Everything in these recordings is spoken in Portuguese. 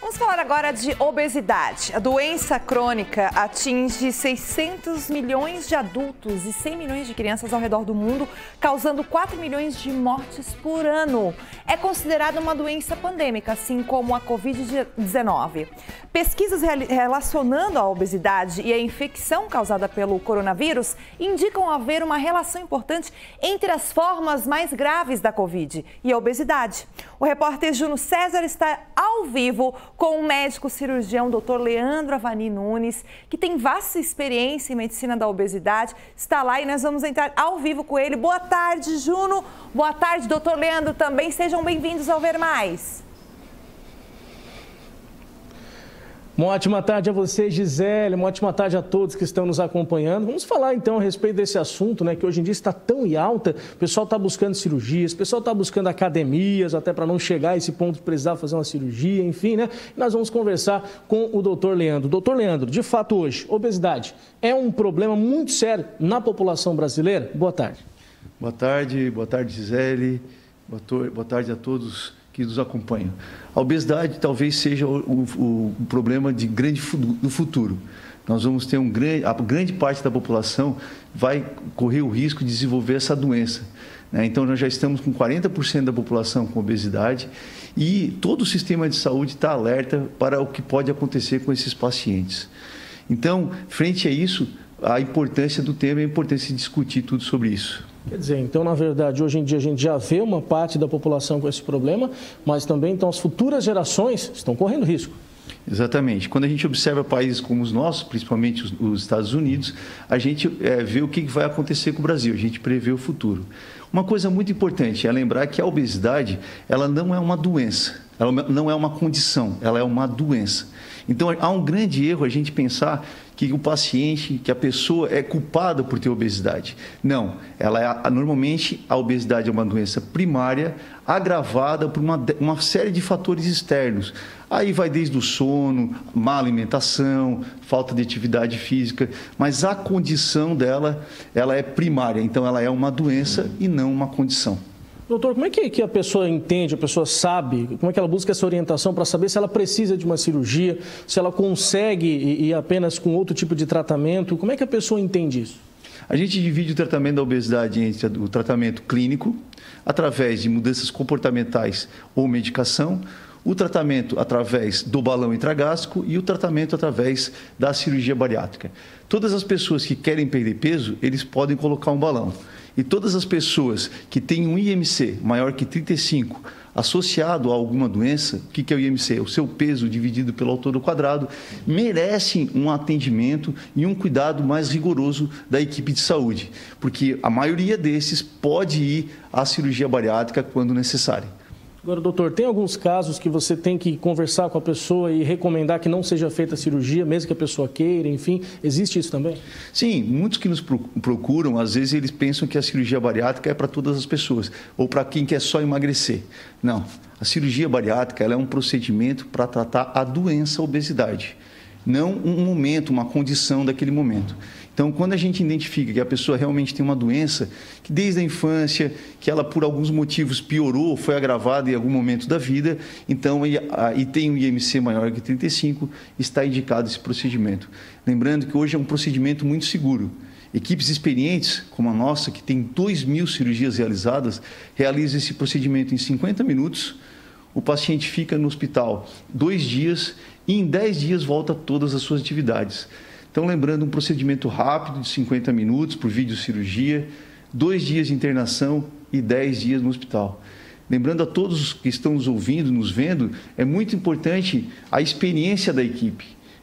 Vamos falar agora de obesidade. A doença crônica atinge 600 milhões de adultos e 100 milhões de crianças ao redor do mundo, causando 4 milhões de mortes por ano. É considerada uma doença pandêmica, assim como a Covid-19. Pesquisas relacionando a obesidade e a infecção causada pelo coronavírus indicam haver uma relação importante entre as formas mais graves da Covid e a obesidade. O repórter Júnior César está ao vivo com o médico cirurgião Dr. Leandro Avani Nunes, que tem vasta experiência em medicina da obesidade. Está lá e nós vamos entrar ao vivo com ele. Boa tarde, Juno. Boa tarde, Dr. Leandro também. Sejam bem-vindos ao Ver Mais. Uma ótima tarde a você, Gisele, uma ótima tarde a todos que estão nos acompanhando. Vamos falar então a respeito desse assunto, né, que hoje em dia está tão em alta. O pessoal está buscando cirurgias, o pessoal está buscando academias, até para não chegar a esse ponto de precisar fazer uma cirurgia, enfim, né? Nós vamos conversar com o doutor Leandro. Doutor Leandro, de fato hoje, obesidade é um problema muito sério na população brasileira? Boa tarde. Boa tarde, Gisele. Boa tarde a todos que nos acompanham. A obesidade talvez seja o problema do futuro. Nós vamos ter a grande parte da população vai correr o risco de desenvolver essa doença, né? Então, nós já estamos com 40% da população com obesidade e todo o sistema de saúde está alerta para o que pode acontecer com esses pacientes. Então, frente a isso, a importância do tema e a importância de discutir tudo sobre isso. Quer dizer, então, na verdade, hoje em dia a gente já vê uma parte da população com esse problema, mas também, então, as futuras gerações estão correndo risco. Exatamente. Quando a gente observa países como os nossos, principalmente os Estados Unidos, a gente vê o que vai acontecer com o Brasil, a gente prevê o futuro. Uma coisa muito importante é lembrar que a obesidade, ela não é uma doença, ela não é uma condição, ela é uma doença. Então, há um grande erro a gente pensar que o paciente, que a pessoa é culpada por ter obesidade. Não, normalmente a obesidade é uma doença primária, agravada por uma série de fatores externos. Aí vai desde o sono, má alimentação, falta de atividade física, mas a condição dela, ela é primária, então ela é uma doença e não uma condição. Doutor, como é que a pessoa entende, a pessoa sabe, como é que ela busca essa orientação para saber se ela precisa de uma cirurgia, se ela consegue ir apenas com outro tipo de tratamento? Como é que a pessoa entende isso? A gente divide o tratamento da obesidade entre o tratamento clínico, através de mudanças comportamentais ou medicação, o tratamento através do balão intragástrico e o tratamento através da cirurgia bariátrica. Todas as pessoas que querem perder peso, eles podem colocar um balão. E todas as pessoas que têm um IMC maior que 35, associado a alguma doença, o que é o IMC? O seu peso dividido pelo altura do quadrado, merecem um atendimento e um cuidado mais rigoroso da equipe de saúde, porque a maioria desses pode ir à cirurgia bariátrica quando necessário. Agora, doutor, tem alguns casos que você tem que conversar com a pessoa e recomendar que não seja feita a cirurgia, mesmo que a pessoa queira, enfim, existe isso também? Sim, muitos que nos procuram, às vezes eles pensam que a cirurgia bariátrica é para todas as pessoas, ou para quem quer só emagrecer. Não, a cirurgia bariátrica ela é um procedimento para tratar a doença, a obesidade, não um momento, uma condição daquele momento. Então, quando a gente identifica que a pessoa realmente tem uma doença, que desde a infância, que ela por alguns motivos piorou, foi agravada em algum momento da vida, então, e tem um IMC maior que 35, está indicado esse procedimento. Lembrando que hoje é um procedimento muito seguro. Equipes experientes, como a nossa, que tem 2.000 cirurgias realizadas, realizam esse procedimento em 50 minutos, o paciente fica no hospital 2 dias e em 10 dias volta a todas as suas atividades. Então, lembrando, um procedimento rápido de 50 minutos por videocirurgia, 2 dias de internação e 10 dias no hospital. Lembrando a todos que estão nos ouvindo, nos vendo, é muito importante a experiência da equipe.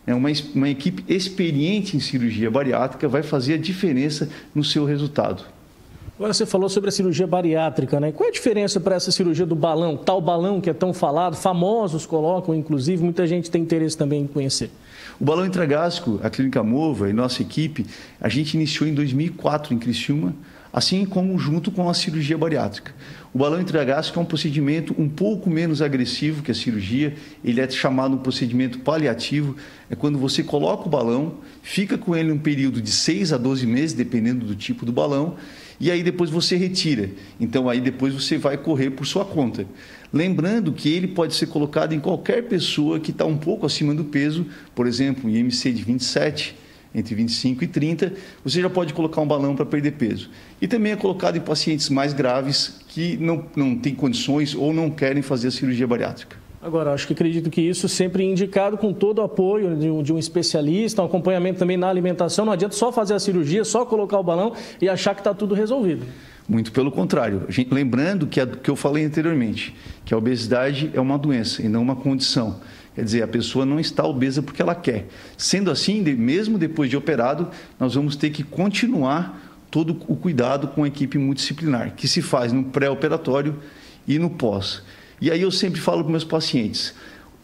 Uma equipe experiente em cirurgia bariátrica vai fazer a diferença no seu resultado. Agora você falou sobre a cirurgia bariátrica, né? Qual é a diferença para essa cirurgia do balão, tal balão que é tão falado, famosos colocam, inclusive, muita gente tem interesse também em conhecer? O balão intragástrico, a Clínica Mova e nossa equipe, a gente iniciou em 2004 em Criciúma, assim como junto com a cirurgia bariátrica. O balão intragástrico é um procedimento um pouco menos agressivo que a cirurgia, ele é chamado um procedimento paliativo, é quando você coloca o balão, fica com ele um período de 6 a 12 meses, dependendo do tipo do balão, e aí depois você retira. Então, aí depois você vai correr por sua conta. Lembrando que ele pode ser colocado em qualquer pessoa que está um pouco acima do peso, por exemplo, IMC de 27, entre 25 e 30, você já pode colocar um balão para perder peso. E também é colocado em pacientes mais graves que não têm condições ou não querem fazer a cirurgia bariátrica. Agora, acho que acredito que isso sempre é indicado com todo o apoio de um especialista, um acompanhamento também na alimentação. Não adianta só fazer a cirurgia, só colocar o balão e achar que está tudo resolvido. Muito pelo contrário. Lembrando que eu falei anteriormente, que a obesidade é uma doença e não uma condição. Quer dizer, a pessoa não está obesa porque ela quer. Sendo assim, mesmo depois de operado, nós vamos ter que continuar todo o cuidado com a equipe multidisciplinar, que se faz no pré-operatório e no pós. E aí eu sempre falo para meus pacientes,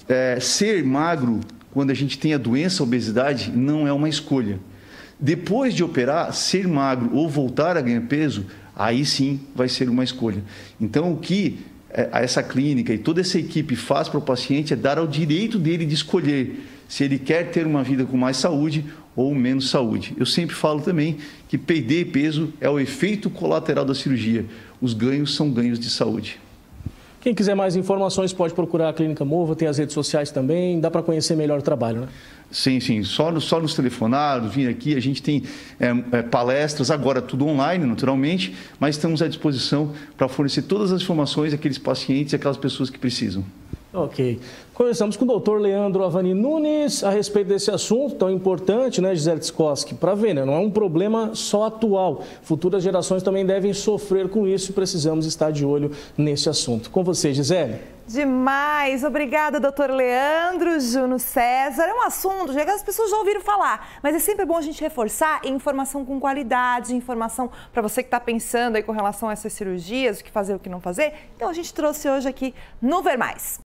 ser magro, quando a gente tem a doença, a obesidade, não é uma escolha. Depois de operar, ser magro ou voltar a ganhar peso, aí sim vai ser uma escolha. Então, o que essa clínica e toda essa equipe faz para o paciente é dar ao direito dele de escolher se ele quer ter uma vida com mais saúde ou menos saúde. Eu sempre falo também que perder peso é o efeito colateral da cirurgia. Os ganhos são ganhos de saúde. Quem quiser mais informações pode procurar a Clínica Mova, tem as redes sociais também, dá para conhecer melhor o trabalho, né? Sim, sim. Só nos telefonados, vir aqui, a gente tem palestras, agora tudo online, naturalmente, mas estamos à disposição para fornecer todas as informações àqueles pacientes e aquelas pessoas que precisam. Ok. Conversamos com o doutor Leandro Avani Nunes a respeito desse assunto tão importante, né, Gisele Tskoski? Para ver, né? Não é um problema só atual. Futuras gerações também devem sofrer com isso e precisamos estar de olho nesse assunto. Com você, Gisele. Demais! Obrigada, doutor Leandro, Juno César. É um assunto que as pessoas já ouviram falar, mas é sempre bom a gente reforçar informação com qualidade, informação para você que está pensando aí com relação a essas cirurgias, o que fazer, o que não fazer. Então a gente trouxe hoje aqui no Ver Mais.